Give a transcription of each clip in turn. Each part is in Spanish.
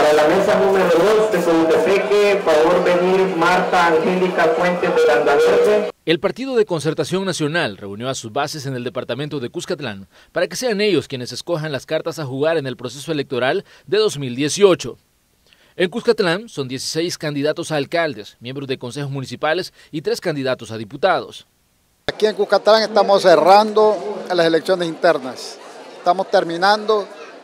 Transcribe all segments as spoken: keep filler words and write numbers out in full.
Para la mesa número dos de Cojutepeque, favor venir Marta Angélica Fuentes de Landaverde. El Partido de Concertación Nacional reunió a sus bases en el departamento de Cuscatlán para que sean ellos quienes escojan las cartas a jugar en el proceso electoral de dos mil dieciocho. En Cuscatlán son dieciséis candidatos a alcaldes, miembros de consejos municipales y tres candidatos a diputados. Aquí en Cuscatlán estamos cerrando las elecciones internas, estamos terminando.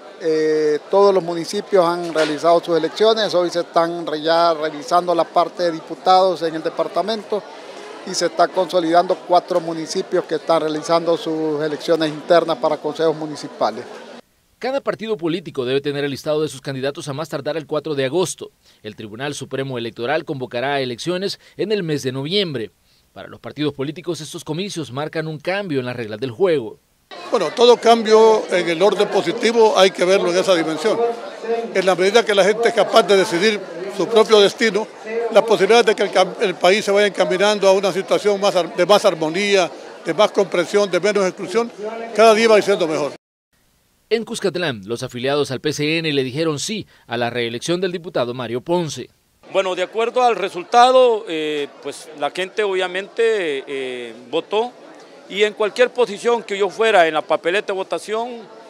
Eh, todos los municipios han realizado sus elecciones, hoy se están ya realizando la parte de diputados en el departamento y se está consolidando cuatro municipios que están realizando sus elecciones internas para consejos municipales. Cada partido político debe tener el listado de sus candidatos a más tardar el cuatro de agosto. El Tribunal Supremo Electoral convocará a elecciones en el mes de noviembre. Para los partidos políticos estos comicios marcan un cambio en las reglas del juego. Bueno, todo cambio en el orden positivo hay que verlo en esa dimensión. En la medida que la gente es capaz de decidir su propio destino, las posibilidades de que el, el país se vaya encaminando a una situación más, de más armonía, de más comprensión, de menos exclusión, cada día va siendo mejor. En Cuscatlán, los afiliados al P C N le dijeron sí a la reelección del diputado Mario Ponce. Bueno, de acuerdo al resultado, eh, pues la gente obviamente eh, votó. Y en cualquier posición que yo fuera en la papeleta de votación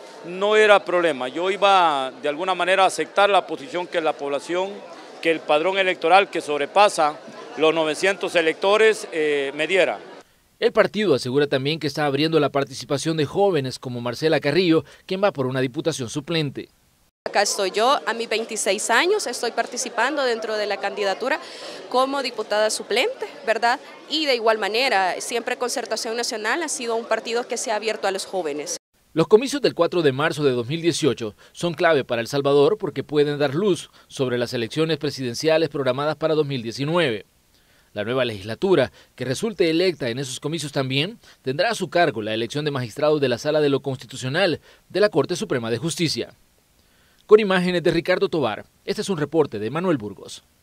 no era problema. Yo iba de alguna manera a aceptar la posición que la población, que el padrón electoral que sobrepasa los novecientos electores eh, me diera. El partido asegura también que está abriendo la participación de jóvenes como Marcela Carrillo, quien va por una diputación suplente. Acá estoy yo, a mis veintiséis años, estoy participando dentro de la candidatura como diputada suplente, ¿verdad? Y de igual manera, siempre Concertación Nacional ha sido un partido que se ha abierto a los jóvenes. Los comicios del cuatro de marzo de dos mil dieciocho son clave para El Salvador porque pueden dar luz sobre las elecciones presidenciales programadas para dos mil diecinueve. La nueva legislatura, que resulte electa en esos comicios también, tendrá a su cargo la elección de magistrados de la Sala de lo Constitucional de la Corte Suprema de Justicia. Con imágenes de Ricardo Tovar, este es un reporte de Manuel Burgos.